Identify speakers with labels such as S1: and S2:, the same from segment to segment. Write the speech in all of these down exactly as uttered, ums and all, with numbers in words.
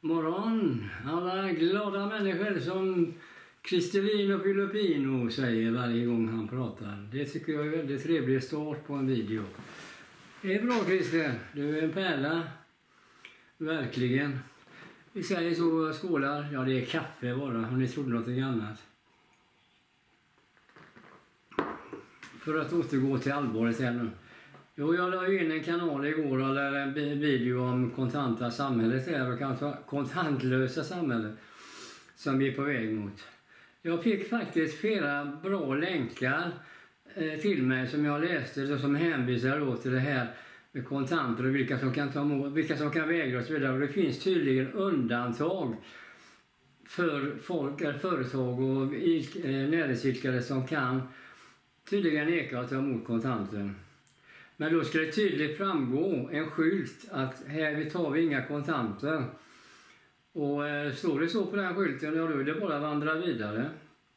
S1: morgon, alla glada människor som Kristelino Filippino säger varje gång han pratar. Det tycker jag är en väldigt trevlig start på en video. Det är bra, Christer, du är en pärla. Verkligen. Vi säger så, skålar. Ja, det är kaffe bara, om ni trodde något annat. För att återgå till allvaret här nu. Jo, jag la in en kanal igår och lärde en video om kontanta samhället här och kanske kontantlösa samhället som vi är på väg mot. Jag fick faktiskt flera bra länkar eh, till mig som jag läste och som hänvisar då till det här med kontanter och vilka som kan ta emot, vilka som kan vägra och så vidare. Och det finns tydligen undantag för folk, eller företag och eh, näringsidkare som kan tydligen neka att ta emot kontanter. Men då ska det tydligt framgå en skylt att här tar vi inga kontanter. Och eh, står det så på den skylten, ja, då är det bara att vandra vidare.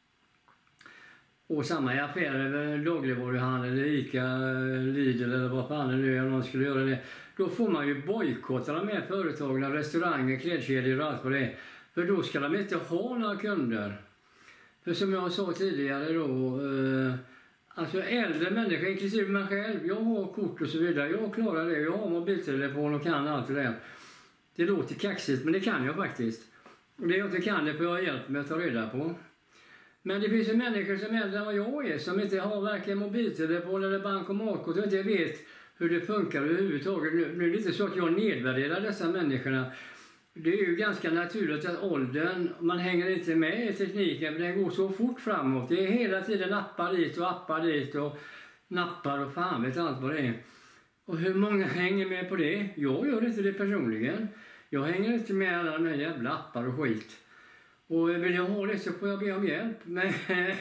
S1: Och samma i affärer, dagligvaruhandel, Ica, Lidl eller vad fan det nu är, om någon skulle göra det. Då får man ju bojkotta de här företagen, restauranger, klädkedjor och allt på det. För då ska de inte ha några kunder. För som jag sa tidigare då, eh, alltså äldre människor, inklusive mig själv, jag har kort och så vidare, jag klarar det, jag har mobiltelefon och kan allt det där. Det låter kaxigt, men det kan jag faktiskt. Och det jag inte kan det får jag hjälp med att ta reda på. Men det finns ju människor som är äldre än vad jag är, som inte har varken mobiltelefon eller bankomatkort och inte vet hur det funkar överhuvudtaget. Nu, nu är det inte så att jag nedvärderar dessa människorna. Det är ju ganska naturligt att åldern, man hänger inte med i tekniken, men den går så fort framåt. Det är hela tiden appar dit och appar dit och nappar och fan vet allt vad det är. Och hur många hänger med på det? Jag gör inte det personligen. Jag hänger inte med alla de här jävla appar och skit. Och vill jag ha det så får jag be om hjälp. Men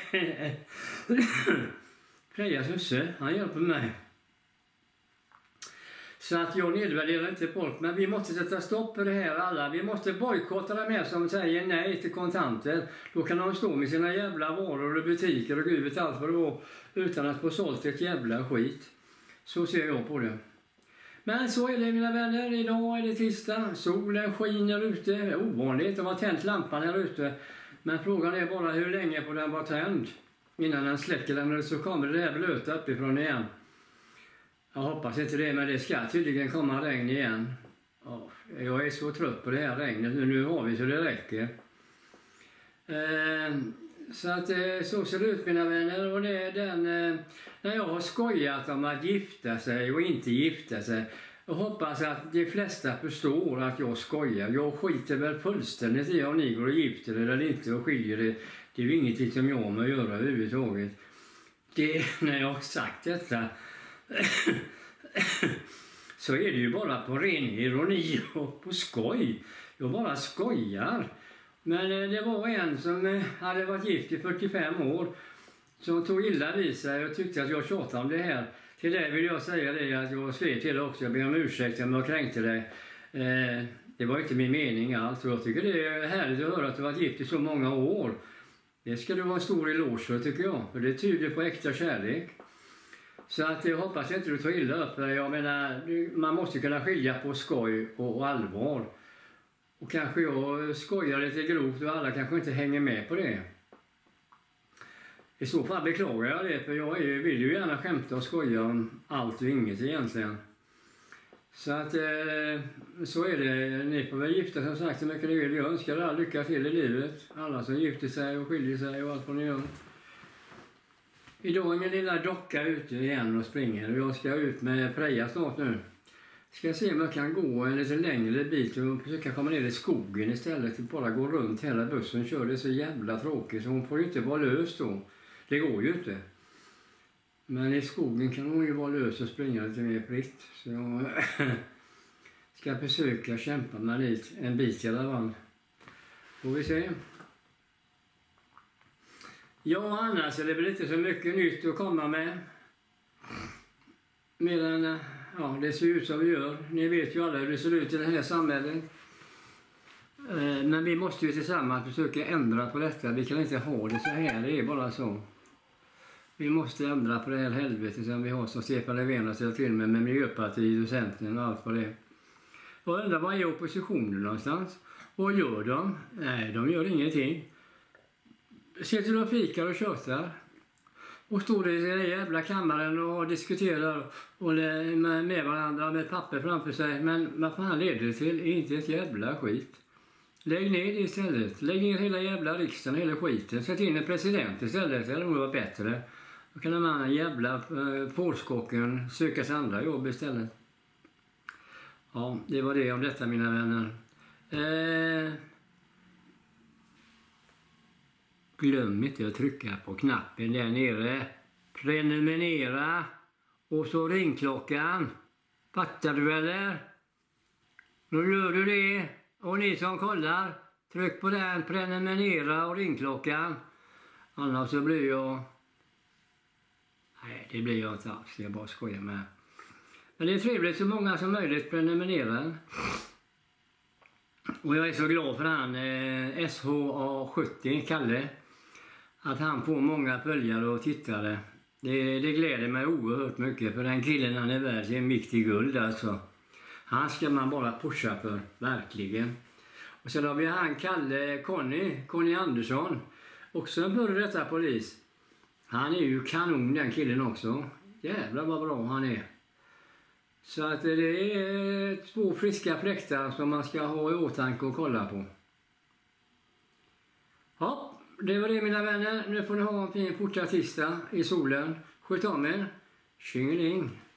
S1: Freja Susse, han hjälper mig. Så att jag nedvärderar inte folk, men vi måste sätta stopp för det här alla. Vi måste bojkotta de här som säger nej till kontanter. Då kan de stå med sina jävla varor och butiker och gud vet allt vad det var utan att få sålt ett jävla skit. Så ser jag på det. Men så är det mina vänner, idag är det tisdag, solen skiner ute, det är ovanligt, de har tänt lampan här ute. Men frågan är bara hur länge får den vara tänd innan den släcker den, så kommer det här blöta uppifrån igen. Jag hoppas inte det, men det ska tydligen komma regn igen. Jag är så trött på det här regnet, nu har vi så det räcker. Så att så ser det ut mina vänner, och det är den, när jag har skojat om att gifta sig och inte gifta sig. Jag hoppas att de flesta förstår att jag skojar. Jag skiter väl fullständigt i om ni går och gifter eller inte och skiljer det. Det är ju ingenting som jag har med att göra överhuvudtaget. Det är när jag har sagt detta så är det ju bara på ren ironi och på skoj. Jag bara skojar. Men det var en som hade varit gift i fyrtiofem år som tog illa vid sig och tyckte att jag tjatade om det här. Till det vill jag säga det att jag skrev till det också. Jag ber om ursäkt om jag kränkte dig. Eh, det var inte min mening alls. Jag tycker det är härligt att höra att du har varit gift i så många år. Det ska du ha en stor eloge för, tycker jag. För det tyder på äkta kärlek. Så att jag hoppas inte du tar illa upp. Jag menar, man måste kunna skilja på skoj och, och allvar. Och kanske jag skojar lite grovt och alla kanske inte hänger med på det. I så fall beklagar jag det, för jag är, vill ju gärna skämta och skoja om allt och inget egentligen. Så att eh, så är det. Ni får väl gifta som sagt så mycket ni vill. Jag önskar er all lycka till i livet. Alla som gifter sig och skiljer sig och allt vad ni gör. Idag är min lilla docka ute igen och springer. Och jag ska ut med Freja snart nu. Ska se om jag kan gå en lite längre bit och försöka komma ner i skogen istället. Bara gå runt hela bussen. Kör det så jävla tråkigt så hon får ju inte vara lös då. Det går ju inte. Men i skogen kan hon ju vara lös och springa lite mer fritt. Så jag ska försöka kämpa mig dit en bit i alla fall. Får vi se. Ja, annars är det väl inte så mycket nytt att komma med. Medan ja, det ser ut som vi gör. Ni vet ju alla hur det ser ut i det här samhället. Men vi måste ju tillsammans försöka ändra på detta. Vi kan inte ha det så här, det är bara så. Vi måste ändra på det här helvetet som vi har som Stefan Löfven har ställt till med, med Miljöpartiet och Centern och allt på det. Och undrar vad är oppositionen någonstans? Vad gör de? Nej, de gör ingenting. Sitter och fikar och tjötar. Och står i den jävla kammaren och diskuterar och med, med varandra med papper framför sig. Men vad fan leder det till? Inte ett jävla skit. Lägg ner det istället. Lägg ner hela jävla riksdagen, hela skiten. Sätt in en president istället. Det hade nog varit bättre. Då kan de andra jävla eh, påskocken söka sig andra jobb istället. Ja, det var det om detta, mina vänner. Eh, glöm inte att trycka på knappen där nere. Prenumerera. Och så ringklockan. Fattar du eller? Då gör du det. Och ni som kollar, tryck på den, prenumerera och ringklockan. Annars så blir jag... Nej, det blir jag inte alls. Jag bara skojar med. Men det är trevligt så många som möjligt prenumererar. Och jag är så glad för han eh, S H A sjuttio, Kalle. Att han får många följare och tittare. Det, det gläder mig oerhört mycket. För den killen, han är värd sin vikt i guld alltså. Han ska man bara pusha för, verkligen. Och sen har vi han Kalle Conny, Conny Andersson. Också en före detta polis. Han är ju kanon den killen också. Jävlar vad bra han är. Så att det är två friska fläktar som man ska ha i åtanke och kolla på. Ja, det var det mina vänner. Nu får ni ha en fin fortsatt tisdag i solen. Sköt om er. Tjingeling.